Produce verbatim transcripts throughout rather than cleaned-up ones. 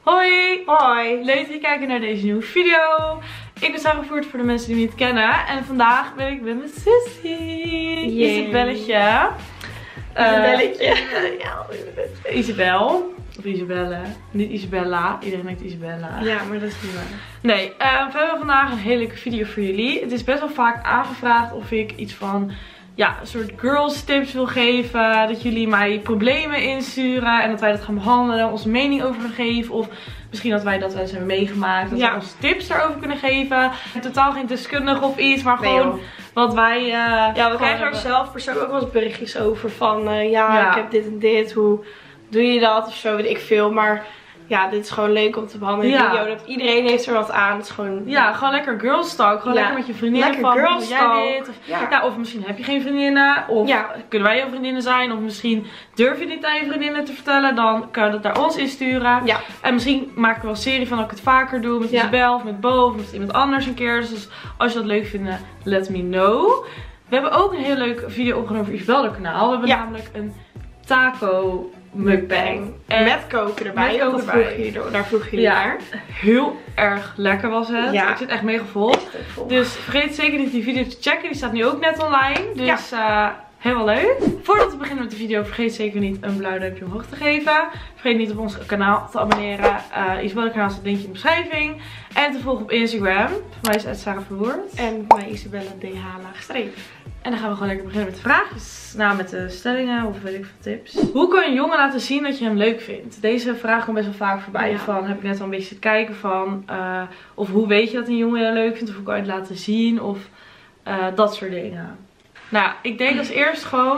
Hoi! Hoi! Leuk dat je kijkt naar deze nieuwe video. Ik ben Sarah Voert voor de mensen die me niet kennen. En vandaag ben ik met mijn zusje. Isabelletje. Isabelletje. Uh, ja, Isabel. Of Isabelle. Niet Isabella. Iedereen denkt Isabella. Ja, maar dat is niet waar. Nee, uh, we hebben vandaag een hele leuke video voor jullie. Het is best wel vaak aangevraagd of ik iets van... ja, een soort girls tips wil geven. Dat jullie mij problemen insturen. En dat wij dat gaan behandelen. Onze mening over gaan geven. Of misschien dat wij dat wel eens hebben meegemaakt. Dat ja. we onze tips daarover kunnen geven. Totaal geen deskundige of iets. Maar nee, gewoon hoor. Wat wij... Uh, ja, we krijgen er zelf persoonlijk ook wel eens berichtjes over. Van uh, ja, ja, ik heb dit en dit. Hoe doe je dat? Of zo, weet ik veel. Maar... ja, dit is gewoon leuk om te behandelen in de video. Dat iedereen heeft er wat aan. Het is gewoon... ja, gewoon lekker girls talk. Gewoon ja. lekker met je vriendinnen. Lekker van, girls talk. Jij dit? Of, ja. ja, of misschien heb je geen vriendinnen. Of ja. kunnen wij jouw vriendinnen zijn. Of misschien durf je niet aan je vriendinnen te vertellen. Dan kan je dat naar ons insturen. Ja. En misschien maak ik wel een serie van dat ik het vaker doe. Met ja. Isabel of met Bo of met iemand anders een keer. Dus als je dat leuk vindt, let me know. We hebben ook een hele leuke video opgenomen voor Isabel kanaal. We hebben ja. namelijk een taco... mukbang. En met koken erbij. Met koken erbij. Vroeg jullie, daar vroeg jullie ja, naar. Heel erg lekker was het. Ja. Ik zit echt mega vol. vol. Dus vergeet zeker niet die video te checken. Die staat nu ook net online. Dus ja. uh, helemaal leuk. Voordat we beginnen met de video, vergeet zeker niet een blauw duimpje omhoog te geven. Vergeet niet op ons kanaal te abonneren. Uh, Isabelle kanaal staat linkje in de beschrijving. En te volgen op Instagram. Voor mij is het Sarah Verwoerd. En bij Isabelle D H laagstreep. En dan gaan we gewoon lekker beginnen met de vraagjes. Nou, met de stellingen of weet ik veel tips. Hoe kan je een jongen laten zien dat je hem leuk vindt? Deze vraag komt best wel vaak voorbij. Ja. Van, heb ik net al een beetje zitten kijken van... Uh, of hoe weet je dat een jongen je leuk vindt? Of hoe kan je het laten zien? Of uh, dat soort dingen. Nou, ik denk als eerst gewoon...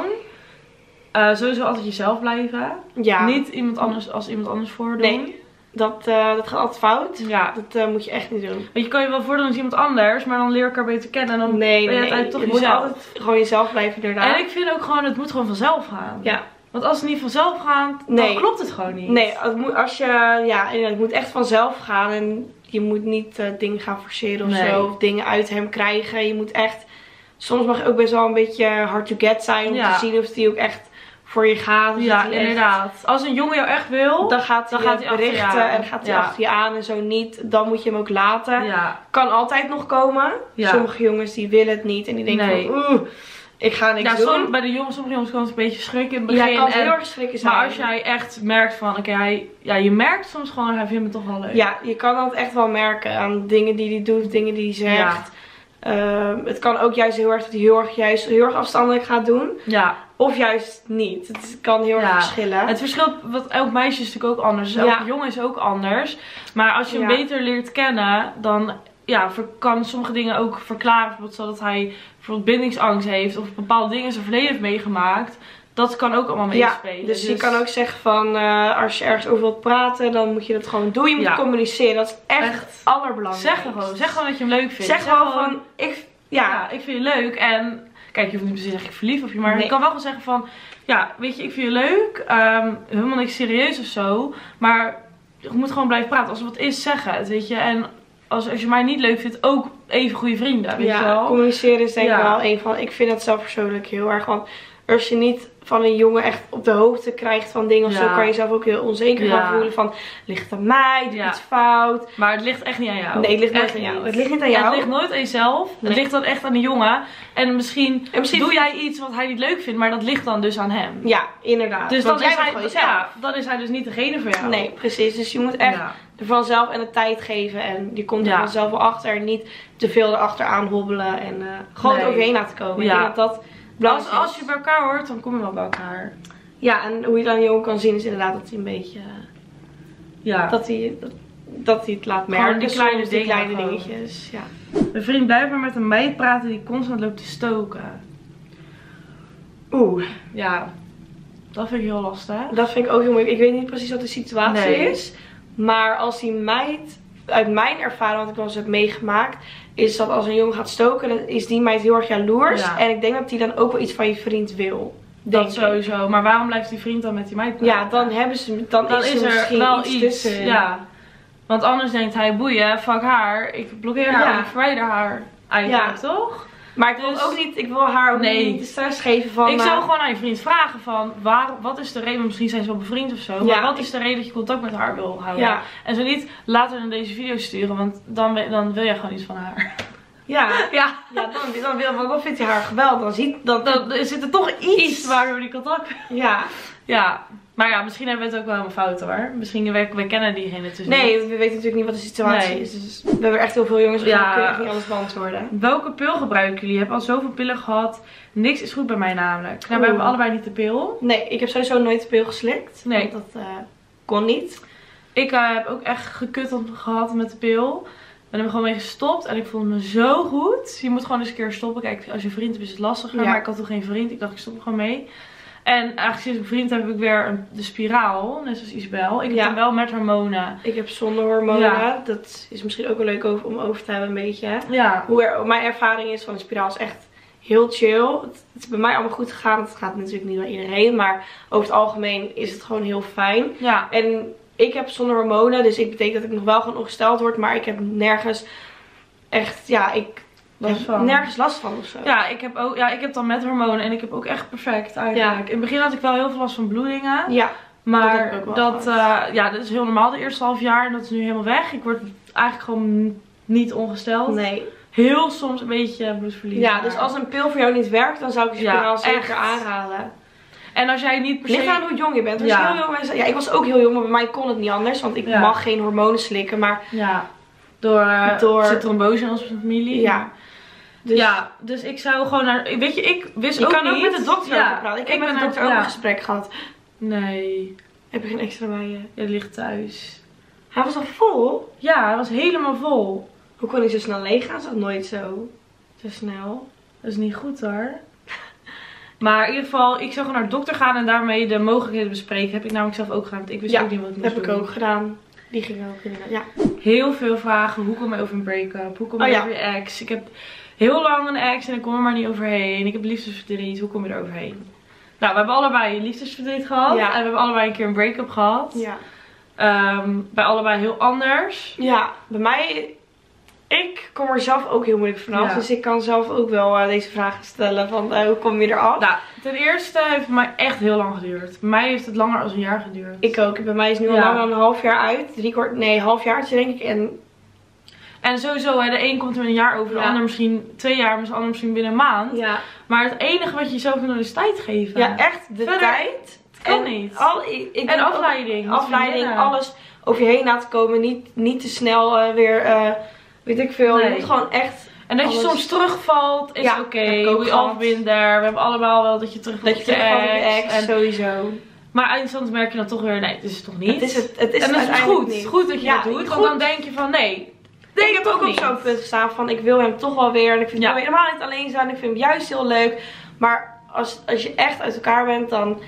Uh, sowieso altijd jezelf blijven. Ja. Niet iemand anders als iemand anders voordoen. Nee. Dat, uh, dat gaat altijd fout. Ja. Dat uh, moet je echt niet doen. Want je kan je wel voordoen als iemand anders, maar dan leer je elkaar beter kennen. En dan nee, ben je nee, uiteindelijk toch je jezelf. moet altijd gewoon jezelf blijven inderdaad. En ik vind ook gewoon, het moet gewoon vanzelf gaan. Ja. Want als het niet vanzelf gaat, dan nee. klopt het gewoon niet. Nee, het moet, als je, ja, het moet echt vanzelf gaan. En je moet niet uh, dingen gaan forceren of nee. zo. Of dingen uit hem krijgen. Je moet echt, soms mag je ook best wel een beetje hard to get zijn. Om ja. te zien of die ook echt... voor je gaat. Ja, inderdaad. Echt... als een jongen jou echt wil, dan gaat hij, dan gaat hij berichten en gaat hij ja. achter je aan en zo niet. Dan moet je hem ook laten. Ja. Kan altijd nog komen. Ja. Sommige jongens die willen het niet en die denken nee. van oeh, ik ga niks ja, doen. Som, bij de jongens, sommige jongens kan het een beetje schrikken in het begin. Ja, kan heel erg schrikken zijn. Maar als jij echt merkt van, oké, okay, ja, je merkt soms gewoon, hij vindt me toch wel leuk. Ja, je kan dat echt wel merken aan dingen die hij doet, dingen die hij zegt. Ja. Uh, het kan ook juist heel erg dat hij heel erg, juist heel erg afstandelijk gaat doen. Ja. Of juist niet. Het kan heel erg ja. verschillen. Het verschilt, wat elk meisje is natuurlijk ook anders. Dus elke ja. jongen is ook anders. Maar als je hem ja. beter leert kennen, dan ja, kan sommige dingen ook verklaren. Bijvoorbeeld zodat hij bijvoorbeeld bindingsangst heeft. Of bepaalde dingen in zijn verleden heeft meegemaakt. Dat kan ook allemaal meespelen. Ja, dus, dus je kan ook zeggen van, uh, als je ergens over wilt praten, dan moet je dat gewoon doen. Je moet ja. communiceren. Dat is echt, echt het allerbelangrijkste. Zeg gewoon. Zeg gewoon dat je hem leuk vindt. Zeg, zeg gewoon van, ik, ja. ja, ik vind je leuk en... kijk, je hoeft niet precies te zeggen ik verlief op je, maar nee. je kan wel gewoon zeggen van, ja, weet je, ik vind je leuk, um, helemaal niks serieus of zo, maar je moet gewoon blijven praten. Als er wat is, zeg het, weet je, en als, als je mij niet leuk vindt, ook even goede vrienden, weet ja, je wel. Communiceren is denk ik ja. wel een van, ik vind dat zelf persoonlijk heel erg, want als je niet van een jongen echt op de hoogte krijgt van dingen of ja. zo, kan je zelf ook heel onzeker ja. gaan voelen van, ligt het aan mij, doe ja. iets fout. Maar het ligt echt niet aan jou. Nee, het ligt nooit aan jou. Het ligt niet aan jou. Ja, het ligt nooit aan jezelf. Nee. Het ligt dan echt aan de jongen. En misschien, en misschien doe jij iets wat hij niet leuk vindt, maar dat ligt dan dus aan hem. Ja, inderdaad. Dus dan is, hij, ja, dan is hij dus niet degene voor jou. Nee, precies. Dus je moet echt ja. er vanzelf en de tijd geven. En je komt er ja. vanzelf wel achter. En niet te veel erachter hobbelen. En uh, gewoon nee. er overheen laten komen. Ja. Ik denk dat dat Als, als je bij elkaar hoort, dan kom je wel bij elkaar. Ja, en hoe je dan jongen kan zien is inderdaad dat hij een beetje... Ja. Dat hij, dat, dat hij het laat merken. Gewoon die kleine, die dingen, kleine dingetjes. Ja. Mijn vriend blijft maar met een meid praten die constant loopt te stoken. Oeh. Ja. Dat vind ik heel lastig. Dat vind ik ook heel moeilijk. Ik weet niet precies wat de situatie nee. is. Maar als die meid... uit mijn ervaring, wat ik wel eens heb meegemaakt, is dat als een jongen gaat stoken, dan is die meid heel erg jaloers. Ja. En ik denk dat die dan ook wel iets van je vriend wil. Dat sowieso. Ik. Maar waarom blijft die vriend dan met die meid praten? Ja, dan hebben ze, dan, dan is, is er misschien wel iets, iets tussen. Ja. Want anders denkt hij, boeien, fuck haar. Ik blokkeer haar, ja. ik verwijder haar. Eigenlijk, ja. toch? Maar ik wil Dus- ook niet, ik wil haar ook Nee. niet de stress geven van... Ik eh, zou gewoon aan je vriend vragen van, waar, wat is de reden, misschien zijn ze wel bevriend of zo, maar Ja, wat is de reden dat je contact met haar wil houden? Ja. En zo niet, later in deze video sturen, want dan, ben- dan wil jij gewoon iets van haar. Ja, Ja, ja dan, dan, wil, want dan vindt hij haar geweldig. Dan ziet dan, dan zit er toch iets waardoor die contact... Ja. Ja, maar ja, misschien hebben we het ook wel helemaal fout hoor. Misschien, wij, wij kennen diegene dus Nee, niet. we weten natuurlijk niet wat de situatie Nee. is. Dus we hebben echt heel veel jongens, dus Ja. we kunnen echt niet alles beantwoorden. Welke pil gebruiken jullie? Je hebt al zoveel pillen gehad. Niks is goed bij mij namelijk. Nou, we Oeh. hebben allebei niet de pil. Nee, ik heb sowieso nooit de pil geslikt. Nee. Want dat eh, kon niet. Ik uh, heb ook echt gekut op- gehad met de pil. Ben er gewoon mee gestopt en ik vond me zo goed. Je moet gewoon eens een keer stoppen. Kijk, als je vriend hebt is het lastiger. Ja. Maar ik had toen geen vriend. Ik dacht, ik stop er gewoon mee. En eigenlijk sinds ik een vriend heb, heb ik weer een, de spiraal. Net zoals Isabel. Ik heb Ja. hem wel met hormonen. Ik heb zonder hormonen. Ja. Dat is misschien ook wel leuk over, om over te hebben een beetje. Ja. Hoe er, mijn ervaring is van de spiraal is echt heel chill. Het, het is bij mij allemaal goed gegaan. Het gaat natuurlijk niet bij iedereen. Maar over het algemeen is het gewoon heel fijn. Ja. En ik heb zonder hormonen. Dus ik betekent dat ik nog wel gewoon ongesteld word. Maar ik heb nergens echt, ja, ik Last heb van. nergens last van ofzo. Ja, ik heb ook, ja, ik heb dan met hormonen en ik heb ook echt perfect eigenlijk. Ja. In het begin had ik wel heel veel last van bloedingen. Ja. Maar heb ik ook wel dat, gehad. eh, ja, dat is heel normaal de eerste half jaar en dat is nu helemaal weg. Ik word eigenlijk gewoon niet ongesteld. Nee. Heel soms een beetje bloedverlies. Ja, maar- dus als een pil voor jou niet werkt, dan zou ik de Ja, spiraal zeker echt. aanraden. En als jij niet per Ligt aan se... hoe jong je bent. Als Ja. je heel jong bent, ja, ik was ook heel jong, maar bij mij kon het niet anders. Want ik Ja. mag geen hormonen slikken. Maar Ja, door, eh, Door- er zit trombose in onze familie. ja. Dus Ja, dus ik zou gewoon naar... Weet je, ik wist je ook kan niet... ook met de dokter Ja, over praten. Ik, heb met de ben dokter naar- ook ja. een gesprek gehad. Nee, Heb je geen extra bij je? je ligt thuis. Hij was al vol. Ja, hij was helemaal vol. Hoe kon hij zo snel leeg gaan? Dat is toch nooit zo, zo snel. Dat is niet goed hoor. Maar in ieder geval, ik zou gewoon naar de dokter gaan en daarmee de mogelijkheden bespreken. Heb ik namelijk zelf ook gedaan, want ik wist Ja, ook niet wat ik Dat moest heb ik doen. ook gedaan. Die ging ook inderdaad. Ja. Heel veel vragen. Hoe kom je over een break-up? Hoe kom je Oh, ja. over je ex? Ik heb heel lang een ex en ik kom er maar niet overheen. Ik heb liefdesverdriet. Hoe kom je er overheen? Nou, we hebben allebei liefdesverdriet gehad. Ja. En we hebben allebei een keer een break-up gehad. Ja. Ehm, bij allebei heel anders. Ja, bij mij... Ik kom er zelf ook heel moeilijk vanaf. Ja. Dus ik kan zelf ook wel uh, deze vragen stellen. Van uh, hoe kom je eraf? Nou, ten eerste heeft het bij mij echt heel lang geduurd. Bij mij heeft het langer dan een jaar geduurd. Ik ook. Bij mij is nu al Ja. lang dan een half jaar uit. Drie kwart, nee, half jaartje denk ik. En En sowieso, hè, de een komt er met een jaar over, de Ja. ander misschien twee jaar, de ander misschien binnen een maand. ja, Maar het enige wat je jezelf moet doen is tijd geven. ja echt de Verder tijd. kan en niet. Al, ik, ik En denk ook afleiding. met Afleiding, vriendinnen. alles over je heen laten komen. Niet, niet te snel uh, weer, uh, weet ik veel. Je Nee. moet gewoon echt... En dat je alles- soms terugvalt, is Ja, oké. heb ik ook We gehad. all been there. We hebben allemaal wel dat je terugvalt Dat je op je terugvalt op je ex. ex, En- sowieso. Maar eindstand merk je dan toch weer, nee, het is het toch niet. Het is het, het is en dat het is uiteindelijk goed. niet. Het is goed dat je Ja, dat doet. goed. Want dan denk je van, nee. Ik heb ook op niet. zo'n punt gestaan van ik wil hem toch wel weer. En ik vind Ja. het helemaal niet alleen zijn. Ik vind hem juist heel leuk. Maar als, als je echt uit elkaar bent, dan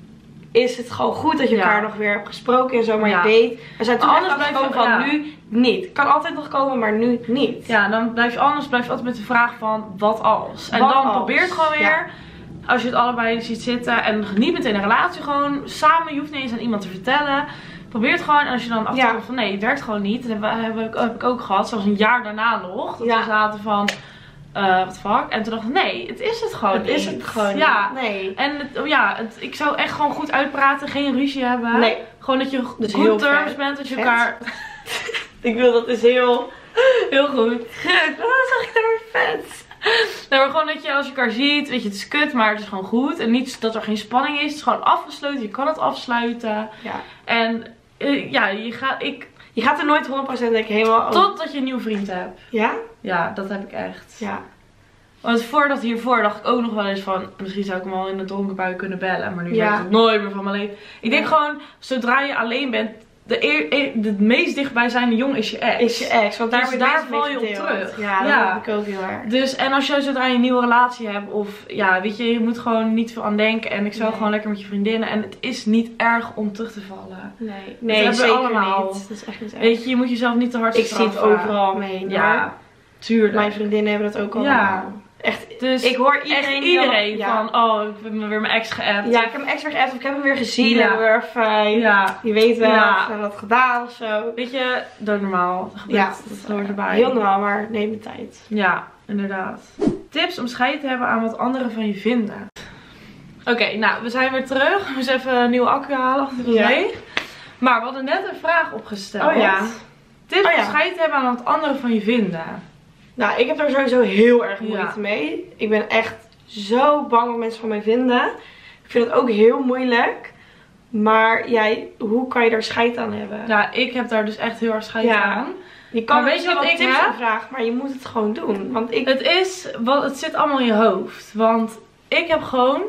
is het gewoon goed dat je Ja. elkaar nog weer hebt gesproken en zo. Maar Ja. je weet, we zijn toen Maar echt anders blijf je- afgekomen van ja. nu niet. Kan altijd nog komen, maar nu niet. Ja, dan blijf je anders blijf je altijd met de vraag van, wat als? En Wat dan als? probeer het gewoon weer. Ja. Als je het allebei ziet zitten en niet meteen een relatie, gewoon samen. Je hoeft niet eens aan iemand te vertellen. Probeer het gewoon. En als je dan achterkomt Ja. van nee, het werkt gewoon niet. Dat heb, heb, ik, heb ik ook gehad. Zelfs een jaar daarna nog. Dat Ja. we zaten van, eh wat fuck. En toen dacht ik, nee, het is het gewoon Het is niet. het gewoon Ja. niet. Nee. En het, oh ja, het, ik zou echt gewoon goed uitpraten. Geen ruzie hebben. Nee. Gewoon dat je Dus goed heel terms vet. bent. Dat je Vet. elkaar... Ik wil dat is heel, Heel goed. wat zeg ik daar weer vet. Nee, maar gewoon dat je als je elkaar ziet, weet je, het is kut, maar het is gewoon goed. En niet dat er geen spanning is. Het is gewoon afgesloten. Je kan het afsluiten. Ja. En eh, ja, je gaat, ik, Je gaat er nooit honderd procent denk ik helemaal over. totdat je een nieuwe vriend hebt. Ja? Ja, dat heb ik echt. Ja. Want voordat hiervoor dacht ik ook nog wel eens van, misschien zou ik hem al in een dronken bui kunnen bellen. Maar nu Ja. zeg ik het nooit meer van mijn leven. Ik denk Ja. gewoon, zodra je alleen bent, de, eer, e- de meest dichtbijzijnde jong is je ex. Is je ex, want daar, Dus word je daar meest val mee je op verdeeld. terug. Ja, dat Ja. heb ik ook heel erg. Dus, en als je zodra je een nieuwe relatie hebt, of ja, weet je, je moet gewoon niet veel aan denken. En ik zou Nee. gewoon lekker met je vriendinnen. En het is niet erg om terug te vallen. Nee, Dat nee hebben we zeker allemaal. niet. Dat is echt niet erg. Weet je, je moet jezelf niet te hard Ik zie het straffen. overal mee. Ja, maar tuurlijk. mijn vriendinnen hebben dat ook al. Ja. Echt, Dus ik hoor echt iedereen, die iedereen al- van, oh, ik heb me weer mijn ex geappt. Ja, ik heb hem extra geappt of ik heb hem weer gezien Ja. en weer fijn. Ja. Je weet wel, Ja. of we dat gedaan of zo. Weet je, dood normaal. Dat gebeurt, Ja, dat hoort erbij. Heel normaal, maar neem de tijd. Ja, inderdaad. Tips om scheid te hebben aan wat anderen van je vinden. Oké, okay, nou, we zijn weer terug. We moeten even een nieuwe accu halen. Ja. Maar we hadden net een vraag opgesteld. Oh ja. Tips oh ja. om scheid te hebben aan wat anderen van je vinden. Nou, ik heb daar sowieso heel erg moeite ja. mee. Ik ben echt zo bang wat mensen van mij vinden. Ik vind het ook heel moeilijk. Maar jij, hoe kan je daar scheid aan hebben? Ja, ik heb daar dus echt heel erg scheid ja. aan. Je kan weet je wat ik tips heb? vragen, maar je moet het gewoon doen. Want ik... Het is, wat, het zit allemaal in je hoofd. Want ik heb gewoon,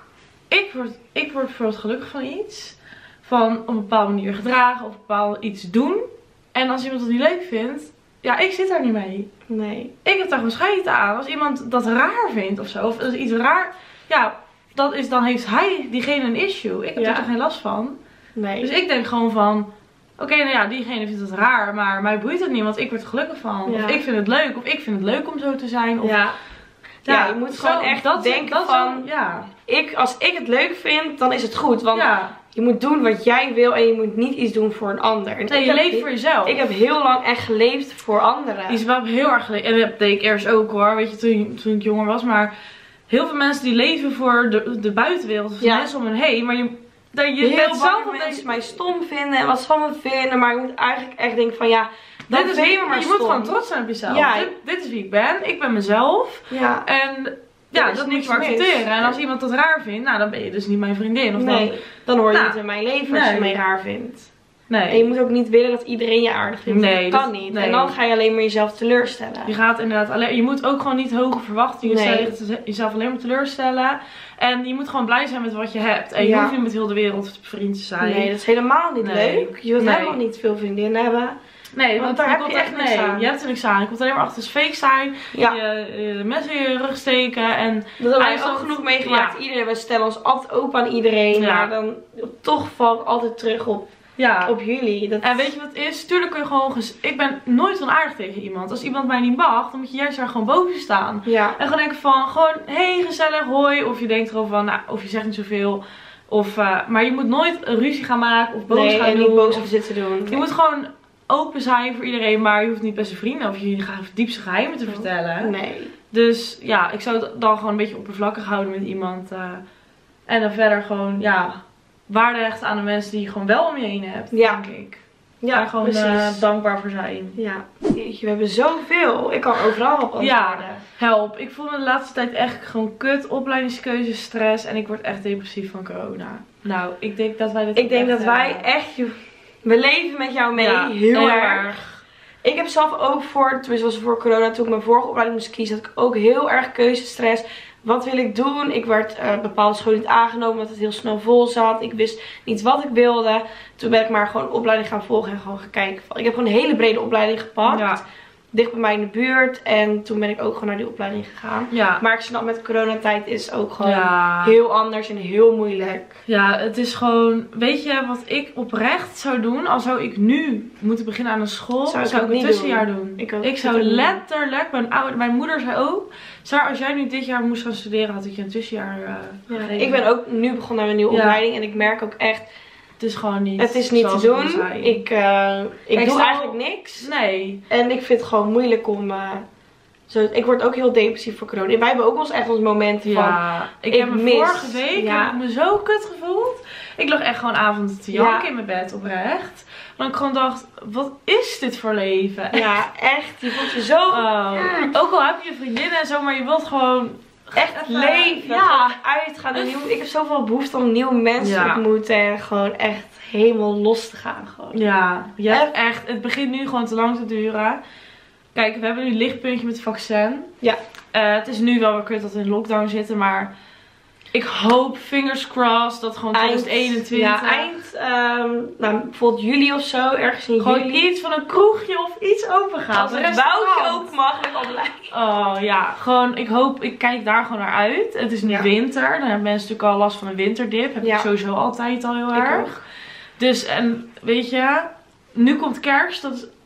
ik word, ik word bijvoorbeeld gelukkig van iets. Van op een bepaalde manier gedragen of een bepaald iets doen. En als iemand het niet leuk vindt, ja, ik zit daar niet mee. Nee. Ik heb daar gewoon scheid aan. Als iemand dat raar vindt of zo, of als iets raar, ja, dat is, dan heeft hij, diegene, een issue. Ik heb ja. er toch geen last van. Nee. Dus ik denk gewoon van, oké, okay, nou ja, diegene vindt het raar, maar mij boeit het niet, want ik word er gelukkig van. Ja. Of ik vind het leuk, of ik vind het leuk om zo te zijn. Of, ja. Ja, ja, je moet zo, gewoon echt dat, denken dat van, zo, ja. ik, als ik het leuk vind, dan is het goed. Want ja. je moet doen wat jij wil en je moet niet iets doen voor een ander. Nee, je leeft voor jezelf. Ik heb heel lang echt geleefd voor anderen. Die is wel heel erg geleefd. En dat deed ik eerst ook hoor, weet je, toen, toen ik jonger was. Maar heel veel mensen die leven voor de, de buitenwereld, of ja. mensen om hen heen. Maar je, dat je heel zelf dat mensen mij stom vinden en wat ze van me vinden. Maar je moet eigenlijk echt denken van ja... Dat dit is, maar je stom. moet gewoon trots zijn op jezelf. Ja. Dit, dit is wie ik ben. Ik ben mezelf. Ja. En ja, dat moet je accepteren. En als iemand dat raar vindt, nou dan ben je dus niet mijn vriendin. Of nee, dan, dan hoor je nou, niet in mijn leven als nee. je mij raar vindt. Nee. En je moet ook niet willen dat iedereen je aardig vindt. Nee, dat kan dat, niet. Nee. En dan ga je alleen maar jezelf teleurstellen. Je gaat inderdaad alleen. Je moet ook gewoon niet hoge verwachtingen nee. stellen. Jezelf alleen maar teleurstellen. En je moet gewoon blij zijn met wat je hebt. En je ja. hoeft niet met heel de wereld vriend te zijn. Nee, dat is helemaal niet nee. leuk. Je wilt nee. helemaal niet veel vriendinnen hebben. Nee, want, want daar heb je echt niks nee, aan. Je hebt er niks aan. Je komt alleen maar achter fake zijn. Ja. Je, je mensen in je rug steken. En dat hebben we ook genoeg meegemaakt. Ja. Iedereen, we stellen ons altijd open aan iedereen. Ja. Maar dan toch val ik altijd terug op, ja. op jullie. Dat en weet je wat het is? Tuurlijk kun je gewoon... Ik ben nooit onaardig tegen iemand. Als iemand mij niet mag, dan moet je juist daar gewoon boven staan. Ja. En gewoon denken van, gewoon, hey, gezellig, hoi. Of je denkt gewoon van, nou, of je zegt niet zoveel. Of, uh, maar je moet nooit een ruzie gaan maken of boos nee, gaan en doen. niet boos gaan zitten doen. Je nee. moet gewoon open zijn voor iedereen, maar je hoeft niet beste vrienden of je diepste geheimen te oh. vertellen. Nee. Dus ja, ik zou het dan gewoon een beetje oppervlakkig houden met iemand. Uh, en dan verder gewoon, ja, waarde hechten aan de mensen die je gewoon wel om je heen hebt, ja. denk ik. Ja, daar gewoon uh, dankbaar voor zijn. Ja. Jeetje, we hebben zoveel. Ik kan overal op antwoorden. Ja, help. Ik voel me de laatste tijd echt gewoon kut. Opleidingskeuze, stress. En ik word echt depressief van corona. Nou, ik denk dat wij dit Ik denk dat hebben. wij echt... We leven met jou mee. Ja, heel, heel erg. erg. Ik heb zelf ook voor... Tenminste was voor corona, toen ik mijn vorige opleiding moest kiezen, had ik ook heel erg keuzestress. Wat wil ik doen? Ik werd uh, bepaalde scholen niet aangenomen omdat het heel snel vol zat. Ik wist niet wat ik wilde. Toen ben ik maar gewoon een opleiding gaan volgen en gewoon gaan kijken. Ik heb gewoon een hele brede opleiding gepakt. Ja. Dicht bij mij in de buurt. En toen ben ik ook gewoon naar die opleiding gegaan. Ja. Maar ik snap met coronatijd is ook gewoon ja. heel anders en heel moeilijk. Ja, het is gewoon... Weet je wat ik oprecht zou doen? Al zou ik nu moeten beginnen aan een school, zou ik, zou ik een tussenjaar doen. doen. Ik, ook, ik zou letterlijk... Mijn, oude, mijn moeder zei ook... Sarah, als jij nu dit jaar moest gaan studeren, had ik je een tussenjaar uh, ja, Ik ben ook nu begonnen aan mijn nieuwe ja. opleiding. En ik merk ook echt... Het is gewoon niet. Het is niet te doen. Ik, uh, ik, ik doe zou... eigenlijk niks. Nee. En ik vind het gewoon moeilijk om... Uh, zo, ik word ook heel depressief voor corona. Wij hebben ook wel eens echt ons momenten van... Ja, ik, ik heb me vorige week ja. heb ik me zo kut gevoeld. Ik lag echt gewoon avonden te janken ja. in mijn bed oprecht. Maar ik gewoon dacht, wat is dit voor leven? Ja, echt. Je voelt je zo... Oh. Mm. Ook al heb je vriendinnen en zo, maar je wilt gewoon... Echt even leven, ja. uitgaan. En nieuw, ik heb zoveel behoefte om nieuwe mensen ja. te ontmoeten. En gewoon echt helemaal los te gaan. Gewoon. Ja, je hebt echt, het begint nu gewoon te lang te duren. Kijk, we hebben nu een lichtpuntje met het vaccin. Ja. Uh, het is nu wel weer kut dat we in lockdown zitten, maar... Ik hoop, fingers crossed, dat gewoon twintig eenentwintig... Ja, eind, um, nou, bijvoorbeeld juli of zo, ergens in gewoon juli. Gewoon iets van een kroegje of iets open gaat. Als het woudje open mag, ben ik al blij. Oh ja, gewoon, ik hoop, ik kijk daar gewoon naar uit. Het is nu ja. winter, dan hebben mensen natuurlijk al last van een winterdip. Heb ja. ik sowieso altijd al heel erg. Ook. Dus, en weet je, nu komt kerst, dat is...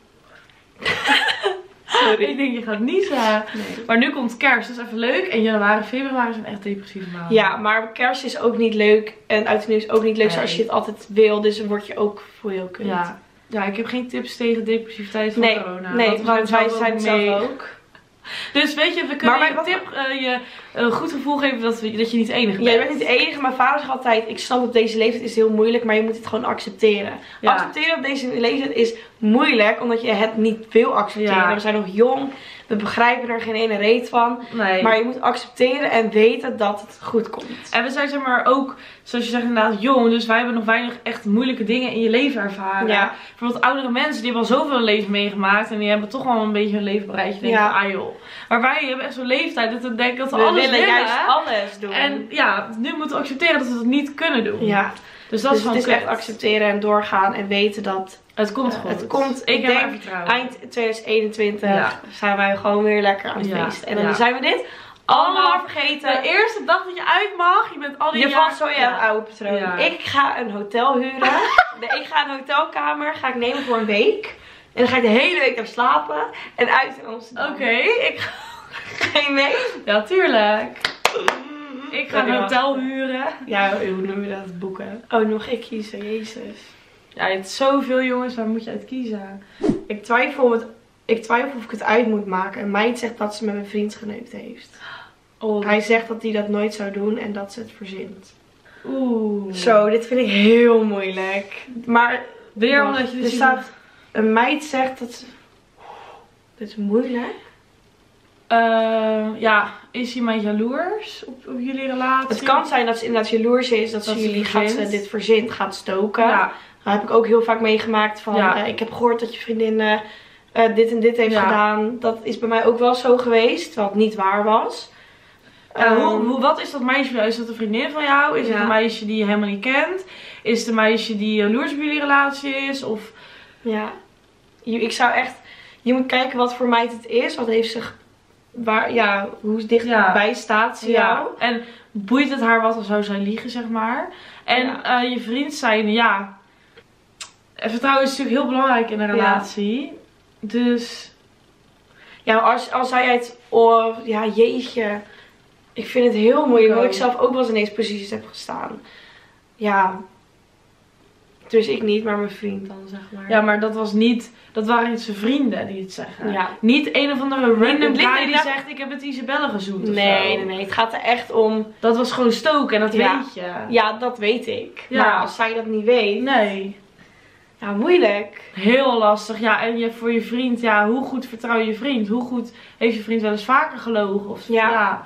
Sorry. Ik denk je gaat niezen. Nee. Maar nu komt kerst, dat is even leuk. En januari, februari zijn echt depressieve maanden. Ja, maar kerst is ook niet leuk. En oud en nieuw is ook niet leuk nee. zoals je het altijd wil. Dus dan word je ook voor heel kut. Ja. ja, ik heb geen tips tegen depressiviteit van nee. corona. Nee, want wij zijn het zelf ook. Dus weet je, we kunnen maar je wat tip uh, je een goed gevoel geven dat, we, dat je niet de enige bent. Ja, je bent niet de enige. Mijn vader zegt altijd, ik snap op deze leeftijd is het heel moeilijk, maar je moet het gewoon accepteren. Ja. Accepteren op deze leeftijd is moeilijk, omdat je het niet wil accepteren. Ja. We zijn nog jong, we begrijpen er geen ene reet van. Nee. Maar je moet accepteren en weten dat het goed komt. En we zijn zeg maar ook, zoals je zegt inderdaad, jong. Dus wij hebben nog weinig echt moeilijke dingen in je leven ervaren. Ja. Bijvoorbeeld oudere mensen, die hebben al zoveel leven meegemaakt. En die hebben toch wel een beetje hun leven bereid. Je denkt, ja. ah joh. Maar wij hebben echt zo'n leeftijd dat we denken dat we, we alles willen. willen juist alles doen. En ja, nu moeten we accepteren dat we het niet kunnen doen. Ja. Dus dat dus is gewoon het is echt accepteren en doorgaan en weten dat het komt goed. Uh, het komt, ik, ik denk eind tweeduizend eenentwintig ja. zijn wij gewoon weer lekker aan het ja. feesten. En dan ja. zijn we dit allemaal vergeten. De eerste dag dat je uit mag, je bent al die Je jaar... valt zo in ja. oude patroon. Ja. Ik ga een hotel huren. nee, ik ga een hotelkamer ga ik nemen voor een week. En dan ga ik de hele week daar slapen. En uit in Amsterdam. Oké, okay, ik ga... Ga je mee? Ja, tuurlijk. Ik ga een hotel huren. Ja, hoe noem je dat? Boeken. Oh, nu mag ik kiezen. Jezus. Ja, je hebt zoveel jongens. Waar moet je uit kiezen? Ik twijfel, het, ik twijfel of ik het uit moet maken. En meid zegt dat ze met mijn vriend geneukt heeft. Oh. Hij zegt dat hij dat nooit zou doen en dat ze het verzint. Oeh. Zo, dit vind ik heel moeilijk. Maar weer omdat je er staat... Een meid zegt dat ze... Dit is moeilijk. Uh, ja, is hij maar jaloers op, op jullie relatie? Het kan zijn dat ze inderdaad jaloers is. Dat, dat ze jullie gaat ze dit verzint, gaat stoken. Ja. Dat heb ik ook heel vaak meegemaakt. Van, ja. uh, ik heb gehoord dat je vriendin uh, uh, dit en dit heeft ja. gedaan. Dat is bij mij ook wel zo geweest. Wat niet waar was. Uh, um, hoe, hoe, wat is dat meisje? Is dat een vriendin van jou? Is ja. het een meisje die je helemaal niet kent? Is het een meisje die jaloers op jullie relatie is? Of... Ja. Je, ik zou echt... Je moet kijken wat voor meid het is. Wat heeft zich... Waar, ja, hoe dichtbij ja. staat ze jou. Ja. En boeit het haar wat of zou zij liegen, zeg maar. En ja. uh, je vriend zijn, ja. Vertrouwen is natuurlijk heel belangrijk in een relatie. Ja. Dus. Ja, als, als zij het. Oh, ja, jeetje. Ik vind het heel moeilijk. Omdat ik zelf ook wel eens in deze posities heb gestaan. Ja. Dus ik niet, maar mijn vriend dan, zeg maar. Ja, maar dat was niet... Dat waren niet zijn vrienden die het zeggen. Ja. Niet een of andere random guy die zegt... Ik heb met Isabelle gezoend of Nee, zo. nee, nee. Het gaat er echt om... Dat was gewoon stoken en dat ja. weet je. Ja, dat weet ik. Ja. Maar als zij dat niet weet... Nee. Ja, moeilijk. Heel lastig. Ja, en je, voor je vriend... Ja, hoe goed vertrouw je je vriend? Hoe goed heeft je vriend wel eens vaker gelogen? Of, ja. ja.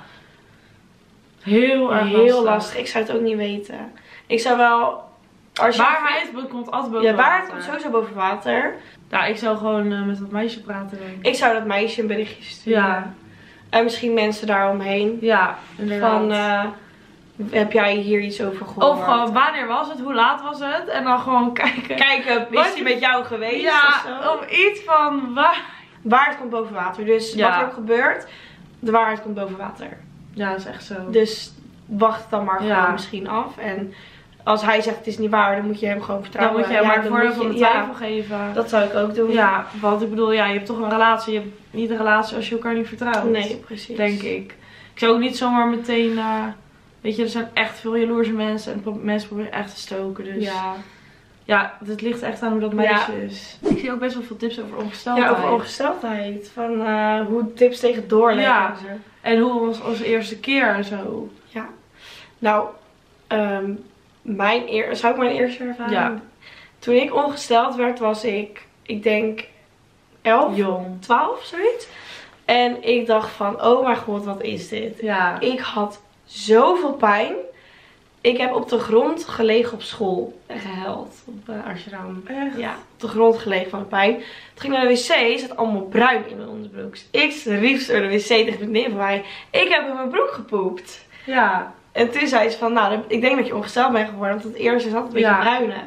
Heel erg Heel lastig. lastig. Ik zou het ook niet weten. Ik zou wel... Als waarheid je... komt altijd boven ja, water. Ja, waarheid komt sowieso boven water. Ja, ik zou gewoon uh, met dat meisje praten. Denk ik. ik zou dat meisje een berichtje sturen. Ja. En misschien mensen daaromheen. Ja, inderdaad. Van, uh, heb jij hier iets over gehoord? Of gewoon, wanneer was het? Hoe laat was het? En dan gewoon kijken. Kijken, is hij met jou geweest? Ja, of zo? Of iets van waar. Waarheid komt boven water. Dus ja. wat er ook gebeurt, de waarheid komt boven water. Ja, dat is echt zo. Dus wacht dan maar ja. gewoon misschien af. En... Als hij zegt het is niet waar, dan moet je hem gewoon vertrouwen. Dan moet je hem ja, maar voordeel van de twijfel ja, geven. Dat zou ik ook doen. Ja, want ik bedoel, ja, je hebt toch een relatie. Je hebt niet een relatie als je elkaar niet vertrouwt. Nee, precies. Denk ik. Ik zou ook niet zomaar meteen, uh, weet je, er zijn echt veel jaloerse mensen. En pro mensen proberen echt te stoken. Dus ja. Ja, het ligt echt aan hoe dat meisje ja. is. Ik zie ook best wel veel tips over ongesteldheid. Ja, over ongesteldheid. Van uh, hoe tips tegen doorleggen. Ja. En, zo. En hoe was als eerste keer en zo. Ja. Nou, um, Mijn eer, zou ik mijn eerste ervaring? Ja. Toen ik ongesteld werd was ik, ik denk elf, jong, twaalf, zoiets. En ik dacht van, oh mijn god, wat is dit? Ja. Ik had zoveel pijn. Ik heb op de grond gelegen op school en gehuild. Op uh, Amsterdam. Echt? Ja, op de grond gelegen van de pijn. Toen ging ik naar de wc, zat allemaal bruin in mijn onderbroek. Dus ik riep door de wc tegen een vriendin van mij, ik heb in mijn broek gepoept. Ja. En toen zei ze van, nou, ik denk dat je ongesteld bent geworden. Want het eerste is altijd een beetje ja. bruinig.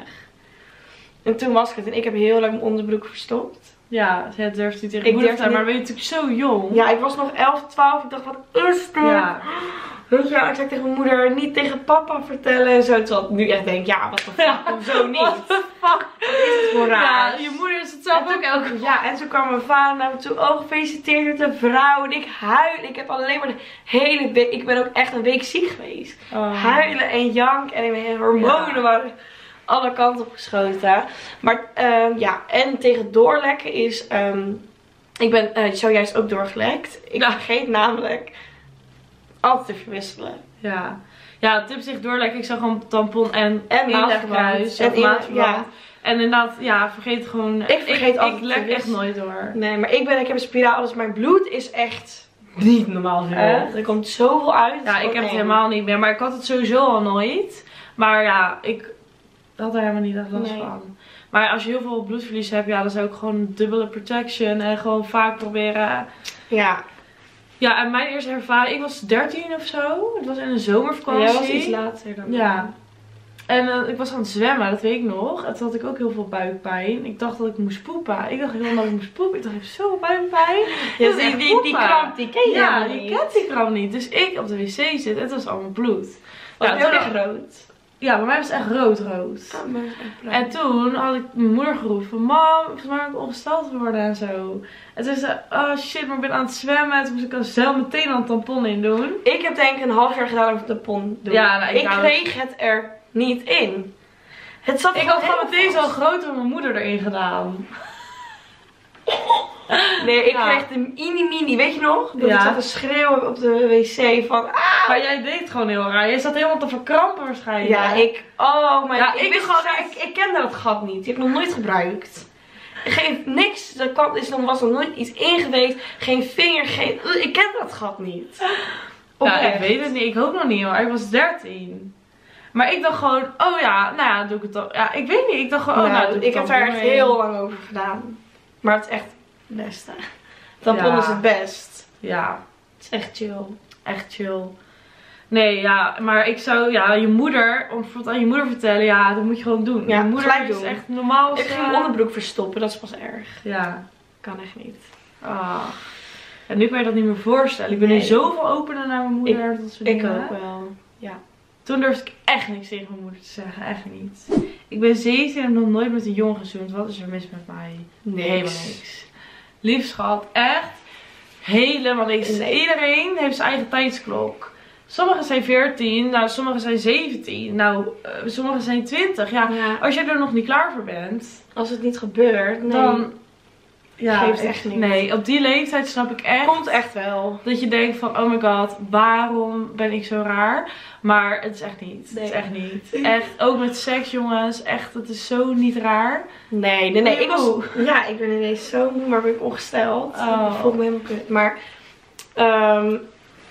En toen was ik het. En ik heb heel lang mijn onderbroek verstopt. Ja, je durft niet tegen je moeder te zijn. Maar ben je natuurlijk zo jong. Ja, ik was nog elf, twaalf. Ik dacht, wat is dit? Ja. Weet je, ik zei tegen mijn moeder, niet tegen papa vertellen en zo. Terwijl ik nu echt denk, ja, wat de fuck, ja. Hoezo niet? What the fuck? Wat is het voor raar? Ja, je moeder is het zelf ook elke. Ja, en toen kwam mijn vader naar me toe. Oh, gefeliciteerd met de vrouw. En ik huil. Ik heb alleen maar de hele week, ik ben ook echt een week ziek geweest. Oh. Huilen en jank en mijn hormonen ja. waren alle kanten op geschoten. Maar um, ja, en tegen doorlekken is, um, Ik ben uh, zojuist ook doorgelekt. Ik ja. vergeet namelijk altijd te verwisselen. Ja. Ja, tip zich doorlekken. Ik zag gewoon tampon en, en maatverband. En maatverband. Ja. En inderdaad, ja, vergeet gewoon. Ik vergeet ik, altijd. Ik lek echt nooit door. Nee, maar ik ben, ik heb een spiraal, dus mijn bloed is echt niet normaal veel. Uh, er komt zoveel uit. Ja, ik heb het helemaal niet meer. Maar ik had het sowieso al nooit. Maar ja, ik had er helemaal niet echt last nee. van. Maar als je heel veel bloedverlies hebt, ja, dan zou ik gewoon dubbele protection en gewoon vaak proberen. Ja. Ja, en mijn eerste ervaring, ik was dertien of zo. Het was in een zomervakantie. Jij was iets later dan. Ja. En uh, ik was aan het zwemmen, dat weet ik nog. En toen had ik ook heel veel buikpijn. Ik dacht dat ik moest poepen. Ik dacht heel lang dat ik moest poepen. Ik dacht, ik heb zoveel buikpijn. Ja, die, die, die kramp, die ken je ja, niet. die kent die kramp niet. Dus ik op de wc zit en het was allemaal bloed. Was ja, het heel erg rood? Ja, bij mij was het echt rood-rood. Oh, maar echt en toen had ik mijn moeder geroepen. Mam, volgens mij ben ik ongesteld worden en zo. En toen zei ze, oh shit, maar ik ben aan het zwemmen. En toen moest ik er zelf meteen een tampon in doen. Ik heb denk ik een half jaar gedaan over de tampon doen. Ja, nou, ik ik kreeg het er niet in. Het zat ik had gewoon meteen zo'n groot door mijn moeder erin gedaan. Nee, ik ja. kreeg de mini-mini, weet je nog? Dat ja. ik zat te schreeuwen op de wc van ah! Maar jij deed gewoon heel raar. Jij zat helemaal te verkrampen waarschijnlijk. Ja, ik, oh mijn ja, ik, ik, wist gewoon, ik, ik kende dat gat niet. Die heb ik nog nooit gebruikt. Geen, niks, er kwam, is, er was nog nooit iets ingeweekt. Geen vinger, geen, ik ken dat gat niet. Ja, ik weet het niet. Ik hoop nog niet hoor. Ik was dertien. Maar ik dacht gewoon, oh ja, nou ja, doe ik het toch. Ja, ik weet niet. Ik dacht gewoon, oh nou, nou doe ik, ik heb daar echt heel lang over gedaan. Maar het is echt het beste. Tampon ja. is het best. Ja. Het is echt chill. Echt chill. Nee, ja, maar ik zou, ja, je moeder, om bijvoorbeeld aan je moeder vertellen, ja, dat moet je gewoon doen. Ja, je moeder gelijk is doen. echt normaal. Ik ga mijn onderbroek verstoppen, dat is pas erg. Ja. Kan echt niet. Ah. En nu kan je dat niet meer voorstellen. Ik ben nee. nu zoveel opener naar mijn moeder. Ik, dat soort ik dingen. ook wel. Ja. Toen durfde ik echt niks tegen mijn moeder te zeggen. Echt niet. Ik ben zeventien en heb nog nooit met een jongen gezoend. Wat is er mis met mij? Niks. Helemaal niks. Lief schat, echt helemaal niks. Nee. Iedereen heeft zijn eigen tijdsklok. Sommigen zijn veertien, nou sommigen zijn zeventien, nou uh, sommigen zijn twintig. Ja, ja, als je er nog niet klaar voor bent. Als het niet gebeurt, nee. Dan ja, geeft echt niet. Nee, op die leeftijd snap ik echt. Komt echt wel. Dat je denkt van, oh my god, waarom ben ik zo raar? Maar het is echt niet. Nee. Het is echt niet. Echt, ook met seks jongens, echt, het is zo niet raar. Nee, nee, nee. Ik was, ja, ik ben ineens zo moe, maar ben ik ongesteld. Oh. Ik voel me helemaal kut. Maar, um,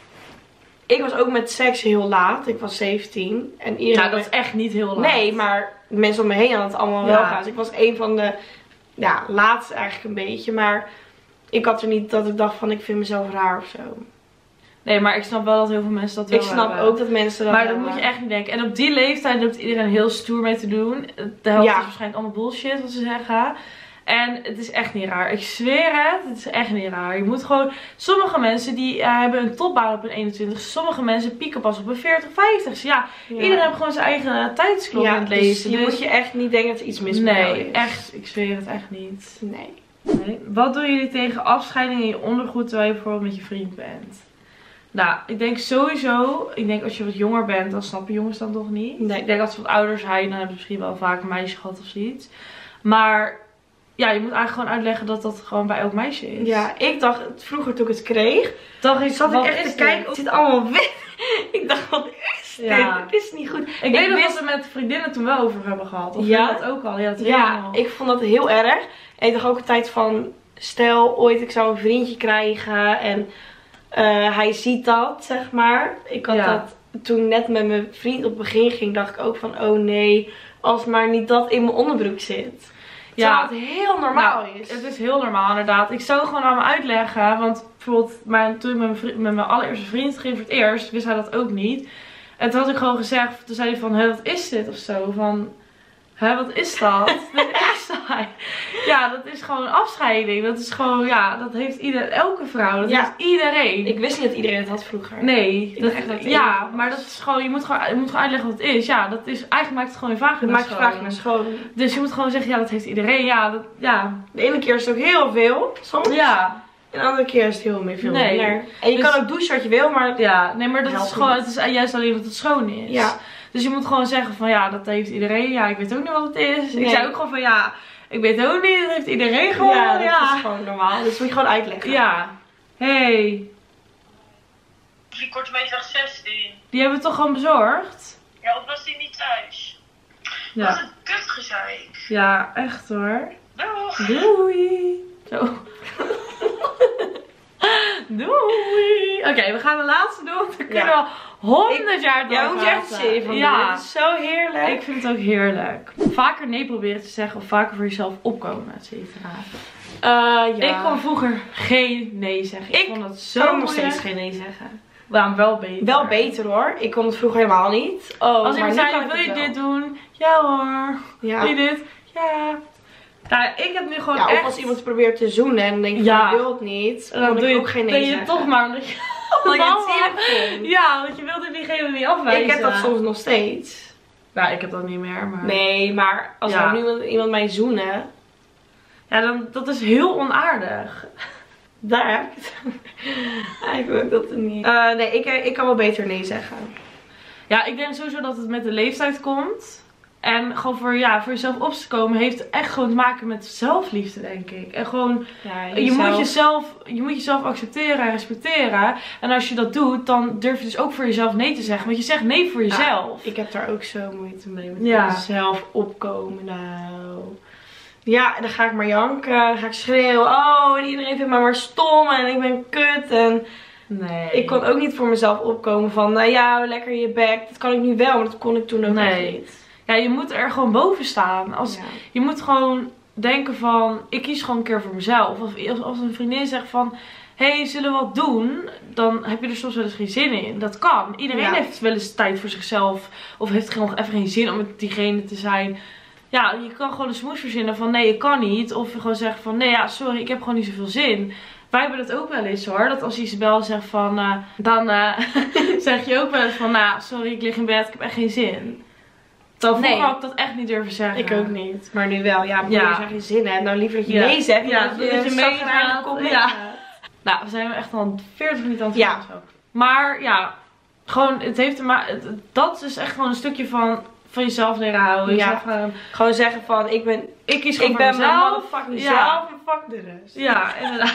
ik was ook met seks heel laat. Ik was zeventien. En iedereen... Nou, dat is echt niet heel laat. Nee, maar mensen om me heen hadden het allemaal ja. wel gaan. Dus ik was een van de, ja, laatste eigenlijk een beetje. Maar ik had er niet dat ik dacht van, ik vind mezelf raar of zo. Nee, maar ik snap wel dat heel veel mensen dat wel Ik snap hebben. ook dat mensen dat Maar hebben. dat moet je echt niet denken. En op die leeftijd loopt iedereen heel stoer mee te doen. De helft ja. is waarschijnlijk allemaal bullshit wat ze zeggen. En het is echt niet raar. Ik zweer het, het is echt niet raar. Je moet gewoon... Sommige mensen die uh, hebben een topbaan op een eenentwintig. Sommige mensen pieken pas op een veertig, vijftig. Ja, ja. Iedereen heeft gewoon zijn eigen tijdsklok ja, in het leven. Dus je dus... moet je echt niet denken dat er iets mis met nee, jou is. Nee, echt. Ik zweer het echt niet. Nee. nee. Wat doen jullie tegen afscheiding in je ondergoed terwijl je bijvoorbeeld met je vriend bent? Nou, ik denk sowieso, ik denk als je wat jonger bent, dan snappen jongens dan toch niet. Nee. Ik denk als ze wat ouder zijn, dan hebben ze misschien wel vaak een meisje gehad of zoiets. Maar ja, je moet eigenlijk gewoon uitleggen dat dat gewoon bij elk meisje is. Ja, ik dacht vroeger toen ik het kreeg, dacht ik, zat ik echt te kijken, het zit allemaal wit. Ik dacht, wat is dit? Ja. Het is niet goed. Ik, ik weet nog dat we met vriendinnen toen wel over hebben gehad. Of ja? dat ook al. Ja, dat ja ik vond dat heel erg. En ik dacht ook een tijd van, stel ooit ik zou een vriendje krijgen en uh, hij ziet dat, zeg maar. Ik had ja. dat toen net met mijn vriend op het begin ging, dacht ik ook van, oh nee, als maar niet dat in mijn onderbroek zit. Ja, het heel normaal nou, is. Het is heel normaal inderdaad. Ik zou gewoon aan me uitleggen. Want bijvoorbeeld mijn, toen ik met mijn, vriend, met mijn allereerste vriend ging voor het eerst, wist hij dat ook niet. En toen had ik gewoon gezegd, toen zei hij van, hé, wat is dit of zo? Van, hé, wat is dat? Dat is dat. Ja, dat is gewoon afscheiding. Dat is gewoon, ja, dat heeft ieder, elke vrouw, dat ja. heeft iedereen. Ik wist niet dat iedereen het had vroeger. Nee. Dat, echt dat ja, maar dat is gewoon, je moet gewoon, je moet gewoon uitleggen wat het is. Ja, dat is, eigenlijk maakt het gewoon je vagina maakt je vagina schoon. Dus je moet gewoon zeggen, ja, dat heeft iedereen. Ja, dat, ja. De ene keer is het ook heel veel, soms. Ja. En de andere keer is het heel meer veel nee. minder. En je dus, kan ook douchen wat je wil, maar... Ja, nee, maar dat is gewoon, het is juist alleen dat het schoon is. Ja. Dus je moet gewoon zeggen van, ja, dat heeft iedereen. Ja, ik weet ook niet wat het is. Nee. Ik zei ook gewoon van, ja, Ik weet ook niet, dat heeft iedereen gewoon. Ja, dat ja. is gewoon normaal. Dus moet je gewoon uitleggen. Ja. Hey. Die korte meter zestien. Die hebben we toch gewoon bezorgd? Ja, of was die niet thuis? Ja. Wat een kutgezeik. Ja, echt hoor. Doeg. Doei. Zo. Doei. Oké, okay, we gaan de laatste doen. Dan kunnen Ja. we honderd jaar doorgaan. Ja, moet je echt een serie van doen. Ja. Het is zo heerlijk. Ik vind het ook heerlijk. Vaker nee proberen te zeggen of vaker voor jezelf opkomen, et cetera. Uh, ja. Ik kon vroeger geen nee zeggen. Ik, Ik vond dat zo kan nog moeilijk. steeds geen nee zeggen. Waarom wel beter? Wel beter hoor. Ik kon het vroeger helemaal niet. Oh, Als maar iemand nu zei, kan ik wil je het wel. dit doen? Ja hoor. Ja. Wil je dit? Ja. Nou, ik heb nu gewoon Ja, echt... of als iemand probeert te zoenen en denkt Ja. van, ik wil het niet, dan dan doe ik je ook geen nee ben je zeggen. toch maar omdat je... Omdat je het zielig vindt. Ja, want je wilde diegene niet afwijzen. Ik heb dat soms nog steeds. Nou, ik heb dat niet meer, maar... Nee, maar als Ja. er nu iemand, iemand mij zoenen, Ja, dan, dat is heel onaardig. daar heb ik het. Eigenlijk wil ik dat niet. Uh, nee, ik, ik kan wel beter nee zeggen. Ja, ik denk sowieso dat het met de leeftijd komt. En gewoon voor, ja, voor jezelf op te komen heeft echt gewoon te maken met zelfliefde, denk ik. En gewoon, Ja, je moet jezelf, je moet jezelf accepteren en respecteren. En als je dat doet, dan durf je dus ook voor jezelf nee te zeggen. Want je zegt nee voor jezelf. Ja, ik heb daar ook zo moeite mee met Ja. mezelf opkomen. Nou. Ja, en dan ga ik maar janken, dan ga ik schreeuwen. Oh, en iedereen vindt me maar stom en ik ben kut. En Nee. ik kon ook niet voor mezelf opkomen van, nou ja, lekker je bek. Dat kan ik nu wel, maar dat kon ik toen ook Nee. echt niet. Ja, je moet er gewoon boven staan. Als, Ja. Je moet gewoon denken van, ik kies gewoon een keer voor mezelf. Of als, als een vriendin zegt van, hé, hey, zullen we wat doen? Dan heb je er soms wel eens geen zin in. Dat kan. Iedereen Ja. heeft wel eens tijd voor zichzelf. Of heeft gewoon even geen zin om met diegene te zijn. Ja, je kan gewoon een smoes verzinnen van, nee, ik kan niet. Of gewoon zeggen van, nee, ja, sorry, ik heb gewoon niet zoveel zin. Wij hebben dat ook wel eens hoor. Dat als Isabel zegt van, uh, dan uh, zeg je ook wel eens van, nou, sorry, ik lig in bed, ik heb echt geen zin. Terwijl vroeger Nee. had ik dat echt niet durven zeggen. Ik ook niet. Maar nu wel. Ja, Ja. ja. Als je geen zin hebt, nou liever dat je Ja. nee zegt. Ja, dan dat dat je je meegaat. meegaat. Komt Ja. Nou, we zijn echt al veertig minuten aan het Ja. praten. Maar ja, gewoon, het heeft te maken. Dat is echt gewoon een stukje van, van jezelf leren houden. Ja. Jezelf gaan, Gewoon zeggen van, ik ben, ik kies gewoon ik voor ben mijn mezelf. motherfucking Ja. zelf en fuck de rest. Ja, inderdaad.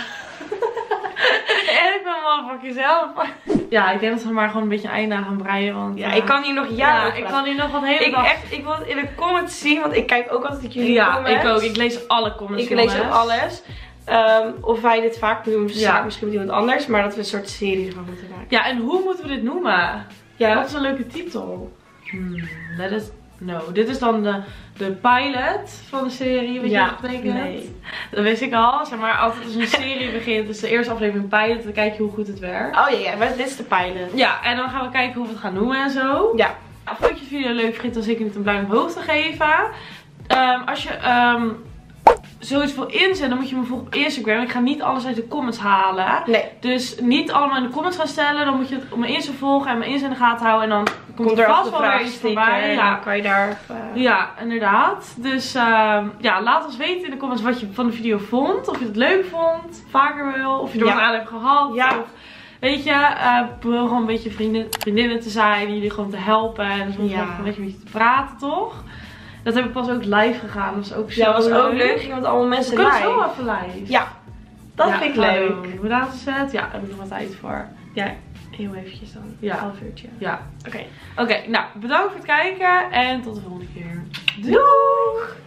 En ik ben wel van jezelf. Ja, ik denk dat we maar gewoon een beetje een einde aan gaan breien. Want, Ja, ja, ik kan hier nog jaren ja, over ik praten. kan hier nog wat hele Ik, dag... echt, ik wil het in de comments zien, want ik kijk ook altijd jullie Ja, comments. ik ook. Ik lees alle comments. Ik lees ook jongens. alles. Um, of wij dit vaak doen, Ja. misschien met iemand anders, maar dat we een soort serie ervan moeten maken. Ja, en hoe moeten we dit noemen? Ja. Wat is een leuke titel? Hmm, let us know. Dit is dan de, de pilot van de serie. Weet je Ja, wat dat betekent? nee. Dat wist ik al. Zeg maar, altijd als een serie begint, is de eerste aflevering pilot. Dan kijk je hoe goed het werkt. Oh ja, ja, maar dit is de pilot. Ja, en dan gaan we kijken hoe we het gaan noemen en zo. Ja. Nou, vond je de video leuk? Vergeet dan zeker niet een duim omhoog te geven. Um, als je um, zoiets wil inzetten, dan moet je me volgen op Instagram. Ik ga niet alles uit de comments halen. Nee. Dus niet allemaal in de comments gaan stellen. Dan moet je het op mijn Insta volgen en mijn Insta in de gaten houden. En dan komt, Komt er er vast vast wel weer iets voorbij. Ja. Ja. Dan kan je daar even... Ja, inderdaad. Dus uh, ja, laat ons weten in de comments wat je van de video vond. Of je het leuk vond, vaker wil. Of je er wat Ja. aan hebt gehad. Ja. Of, weet je, uh, probeer gewoon een beetje vrienden, vriendinnen te zijn. En jullie gewoon te helpen. En soms Ja. nog een beetje met je te praten, toch? Dat heb ik pas ook live gegaan. Dat was ook zo Ja, was leuk. ook leuk. Ging met allemaal mensen We kunnen live. zo even live. Ja, dat Ja, vind ik gaan we leuk. doen. Hoe laat is het? Ja, daar heb ik nog wat tijd voor. Ja, heel eventjes dan. Ja. Een half uurtje. Ja. Oké. Oké, nou, bedankt voor het kijken. En tot de volgende keer. Doeg!